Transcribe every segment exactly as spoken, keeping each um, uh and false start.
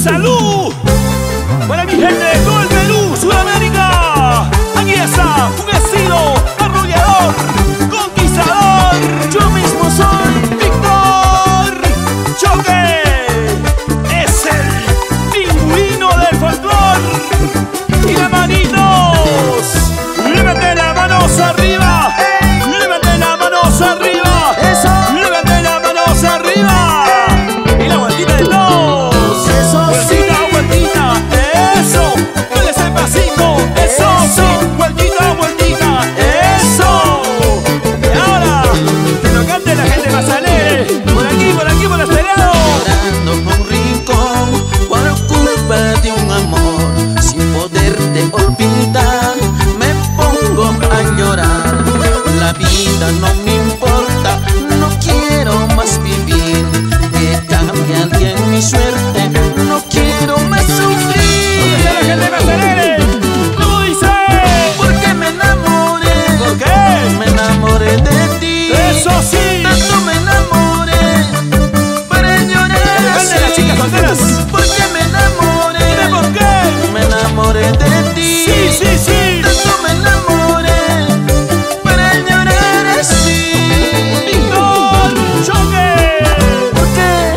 ¡Salud! Para mi gente de todo el Perú, Sudamérica. Aquí está, un estilo arrollador, conquistador. Yo mismo soy Víctor Choque. Es el pingüino del folclor. Y las manitos, levante las manos arriba. Levante las manos arriba. Eso. Levante las manos arriba. Y la vueltita de todos. Eso. Vueltita, vueltita. Eso. Dale ese pasito. Eso. Sí. Vueltita, vueltita. Eso. Y ahora, que lo cante la gente más alegre. Por aquí, por aquí, por este lado. Llorando por un rincón por culpa de un amor. Sin poderte olvidar, me pongo a llorar. La vida no me importa, no quiero más vivir. Que cambie alguien mi suerte, no quiero más sufrir. ¿Dónde está la gente más alegre? ¿Cómo dice? Porque me enamoré. ¿Por qué? Me enamoré de ti. Eso sí. Tanto me enamoré para llorar así. ¿Dónde las chicas solteras? Porque me enamoré. Dime por qué. Me enamoré de ti. Sí, sí, sí. Tanto me enamoré para llorar así. Víctor Choque. ¿Por qué?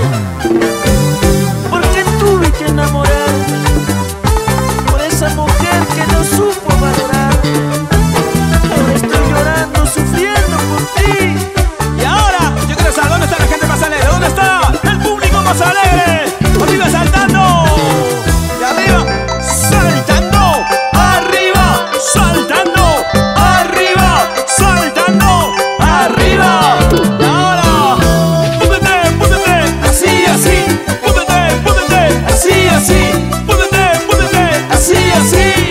Porque tuve que enamorarme por esa mujer que no supo valorarme. Ahora estoy llorando, sufriendo por ti. Y ahora, yo quiero saber dónde está la gente más alegre. ¿Dónde está el público más alegre? Arriba saltando. Y arriba saltando. Arriba saltando. Arriba saltando. Arriba. Y ahora, púntete, púntete. Así, así. Púntete, púntete. Así, así. Púntete, púntete. Así, así.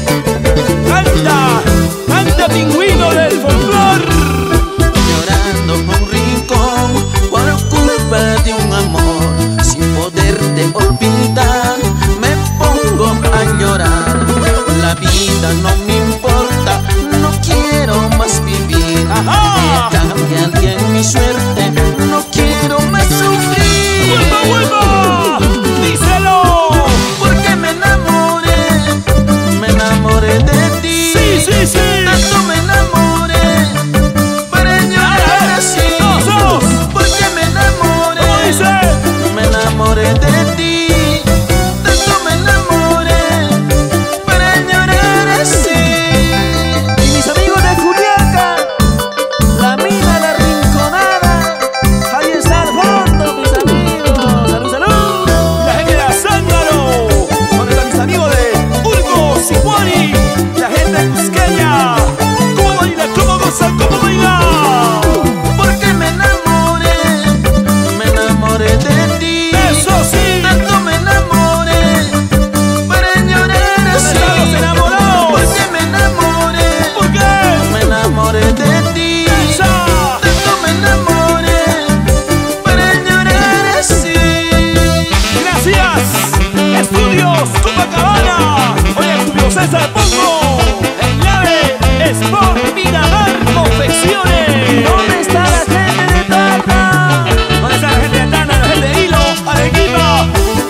Canta, canta pingüino del folclor. Llorando por un rincón por culpa de un amor. Sin poderte olvidar, me pongo a llorar. La vida no me importa, no quiero más vivir. Ajá. Que cambie alguien mi suerte, no quiero más sufrir. ¡Vuelva, vuelva! ¡Díselo! Porque me enamoré, me enamoré de ti. Sí, sí, sí. Tanto me enamoré para llorar así. ¡Todos! Porque me enamoré. ¿Cómo dice? Me enamoré de ti. Tanto me enamoré para llorar así. Y mis amigos de Juliaca, la mina, la rinconada, ahí está al fondo, mis amigos. Salud, salud. La gente de Azángaro. ¿Dónde están mis amigos de Urco, Sihuari? La gente de Cusqueña. ¿Cómo baila? ¿Cómo goza? ¿Cómo baila? Porque me enamoré, me enamoré de ti. ¡Eso sí! Tanto me enamoré para llorar ¿Dónde así. están los enamorados? Porque me enamoré, ¿Por qué? me enamoré de ti. ¡Esa! Tanto me enamoré para llorar así. Gracias. Estudios Copacabana. Oye, Julio César Pongo. El Llave Sport Miramar Confecciones. ¿Dónde está la gente de Tata? ¿Dónde está la gente de Tana? La gente de Hilo, Arequipa.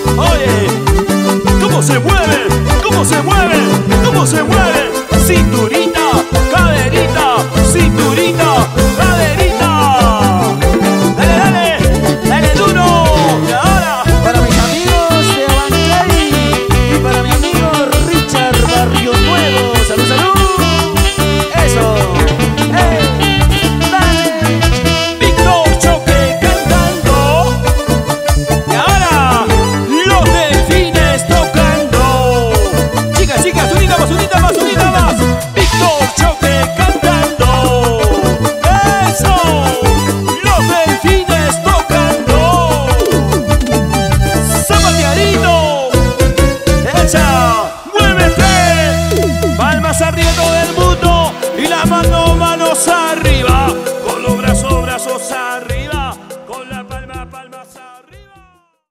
Oye, ¿cómo se mueve? ¿Cómo se mueve? ¿Cómo se mueve? Cinturita, caderita, cinturita, caderita. Dale, dale, dale duro. Y ahora, Para mis amigos de Abancay y para mi amigo Richard Barrio Nuevo. Salud, salud. Eso. ¡Eh! ¡Dale! Víctor Choque cantando. Y ahora, los delfines tocando. Chicas, chicas, unita más, unita más, unita más. Víctor Choque cantando. Eso. Los delfines tocando. Zapateadito. Echa. Muévete. Palmas arriba todo el mundo. Y las manos, manos arriba.